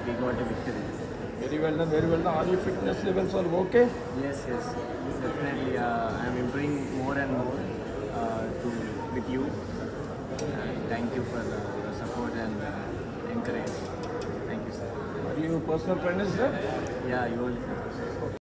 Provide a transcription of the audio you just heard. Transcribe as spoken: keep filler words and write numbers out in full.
we got a victory. Very well done, very well done. Are your fitness levels are okay? Yes, yes, definitely. Uh, I am improving more and more uh, to with you. And thank you for the, your support and uh, encouragement. Thank you, sir. Are you personal trainers there? Yeah, you all.